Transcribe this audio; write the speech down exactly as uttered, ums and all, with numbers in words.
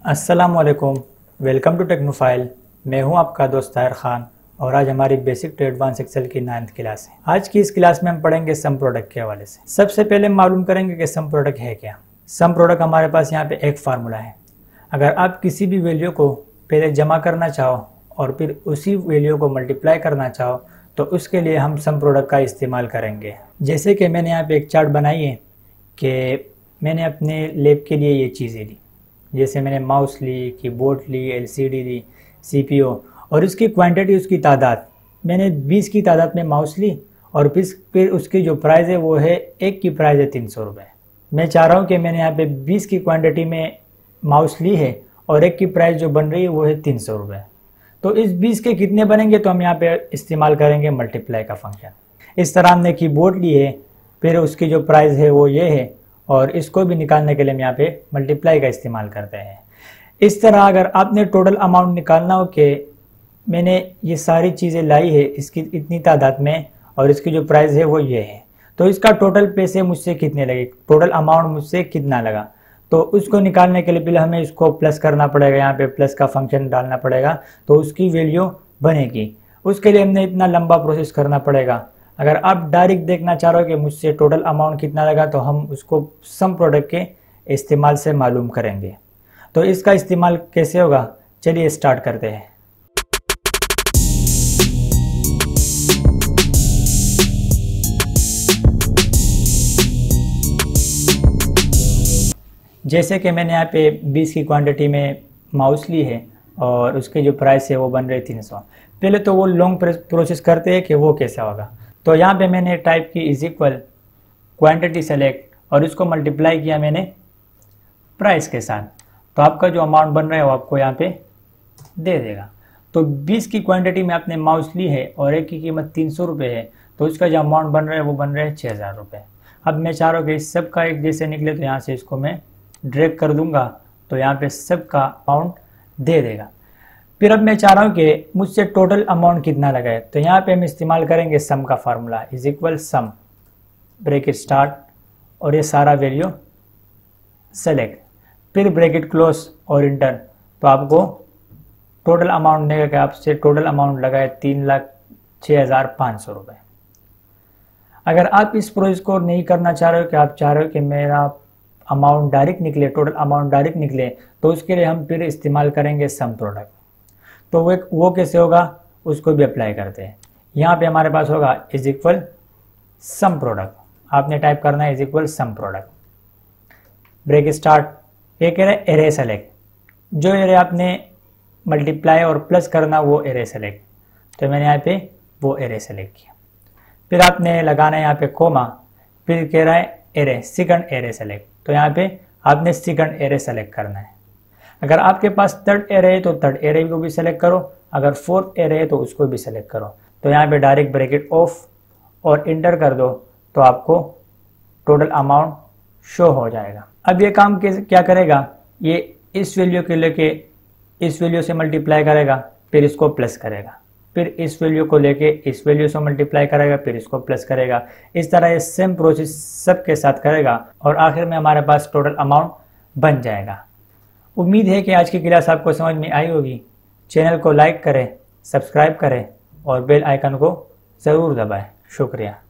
अस्सलामुअलैकुम, welcome to टेक्नोफाइल। मैं हूं आपका दोस्त ताहिर खान और आज हमारी बेसिक टू एडवांस एक्सेल की नाइन्थ क्लास है। आज की इस क्लास में हम पढ़ेंगे सम प्रोडक्ट के हवाले से। सबसे पहले मालूम करेंगे कि सम प्रोडक्ट है क्या। सम प्रोडक्ट हमारे पास यहाँ पे एक फार्मूला है। अगर आप किसी भी वैल्यू को पहले जमा करना चाहो और फिर उसी वैल्यू को मल्टीप्लाई करना चाहो तो उसके लिए हम सम प्रोडक्ट का इस्तेमाल करेंगे। जैसे कि मैंने यहाँ पे एक चार्ट बनाई है कि मैंने अपने लैब के लिए ये चीज़ें ली, जैसे मैंने माउस ली, कीबोर्ड ली, एलसीडी ली, सीपीयू और उसकी क्वांटिटी, उसकी तादाद मैंने बीस की तादाद में माउस ली और फिर उसकी जो प्राइस है वो है, एक की प्राइस है तीन सौ रुपये। मैं चाह रहा हूँ कि मैंने यहाँ पे बीस की क्वांटिटी में माउस ली है और एक की प्राइस जो बन रही है वो है तीन सौ रुपये। तो इस बीस के कितने बनेंगे तो हम यहाँ पे इस्तेमाल करेंगे मल्टीप्लाई का फंक्शन। इस तरह हमने कीबोर्ड ली है, फिर उसकी जो प्राइस है वो ये है और इसको भी निकालने के लिए हम यहाँ पे मल्टीप्लाई का इस्तेमाल करते हैं। इस तरह अगर आपने टोटल अमाउंट निकालना हो कि मैंने ये सारी चीज़ें लाई है इसकी इतनी तादाद में और इसकी जो प्राइस है वो ये है, तो इसका टोटल पैसे मुझसे कितने लगे, टोटल अमाउंट मुझसे कितना लगा, तो उसको निकालने के लिए पहले हमें इसको प्लस करना पड़ेगा। यहाँ पे प्लस का फंक्शन डालना पड़ेगा तो उसकी वैल्यू बनेगी। उसके लिए हमने इतना लंबा प्रोसेस करना पड़ेगा। अगर आप डायरेक्ट देखना चाह रहे हो कि मुझसे टोटल अमाउंट कितना लगा तो हम उसको सम प्रोडक्ट के इस्तेमाल से मालूम करेंगे। तो इसका इस्तेमाल कैसे होगा, चलिए स्टार्ट करते हैं। जैसे कि मैंने यहाँ पे बीस की क्वांटिटी में माउस ली है और उसके जो प्राइस है वो बन रहे तीन सौ। पहले तो वो लॉन्ग प्रोसेस करते हैं कि वो कैसा होगा। तो यहाँ पे मैंने टाइप की इज इक्वल क्वांटिटी सेलेक्ट और इसको मल्टीप्लाई किया मैंने प्राइस के साथ, तो आपका जो अमाउंट बन रहा है वो आपको यहाँ पे दे देगा। तो बीस की क्वांटिटी में आपने माउस ली है और एक की कीमत तीन सौ रुपये है, तो इसका जो अमाउंट बन रहा है वो बन रहा है छः हज़ार रुपये। अब मैं चाह रहा हूँ कि इस सब का एक जैसे निकले तो यहाँ से इसको मैं ड्रैग कर दूंगा तो यहाँ पे सब का अमाउंट दे देगा। फिर अब मैं चाह रहा हूँ कि मुझसे टोटल अमाउंट कितना लगा है, तो यहाँ पे हम इस्तेमाल करेंगे सम का formula, is equal sum bracket start और ये सारा वैल्यू सेलेक्ट, फिर ब्रैकेट क्लोज और इंटर। तो आपको टोटल अमाउंट देगा कि आपसे टोटल अमाउंट लगा है तीन लाख छः हज़ार पाँच सौ रुपये। अगर आप इस प्रोसेस को नहीं करना चाह रहे हो कि आप चाह रहे हो कि मेरा अमाउंट डायरेक्ट निकले, टोटल अमाउंट डायरेक्ट निकले, तो उसके लिए हम फिर इस्तेमाल करेंगे सम प्रोडक्ट। तो वो वो कैसे होगा उसको भी अप्लाई करते हैं। यहाँ पे हमारे पास होगा इज इक्वल सम प्रोडक्ट, आपने टाइप करना है is equal sum product break start. ये कह रहे हैं एरे सेलेक्ट, जो एरे आपने मल्टीप्लाई और प्लस करना वो एरे सेलेक्ट, तो मैंने यहाँ पे वो एरे सेलेक्ट किया। फिर आपने लगाना है यहाँ पे कोमा, फिर कह रहा है एरे सेकंड एरे सेलेक्ट, तो यहाँ पे आपने सेकंड एरे सेलेक्ट करना है। अगर आपके पास थर्ड एरे है तो थर्ड एरे को भी सेलेक्ट करो, अगर फोर्थ एरे है तो उसको भी सेलेक्ट करो। तो यहाँ पे डायरेक्ट ब्रैकेट ऑफ और इंटर कर दो तो आपको टोटल अमाउंट शो हो जाएगा। अब ये काम क्या करेगा, ये इस वैल्यू के लेके इस वैल्यू से मल्टीप्लाई करेगा, फिर इसको प्लस करेगा, फिर इस वैल्यू को लेके इस वैल्यू से मल्टीप्लाई करेगा, फिर इसको प्लस करेगा। इस तरह ये सेम प्रोसेस सब के साथ करेगा और आखिर में हमारे पास टोटल अमाउंट बन जाएगा। उम्मीद है कि आज की क्लास आपको समझ में आई होगी। चैनल को लाइक करें, सब्सक्राइब करें और बेल आइकन को ज़रूर दबाएं। शुक्रिया।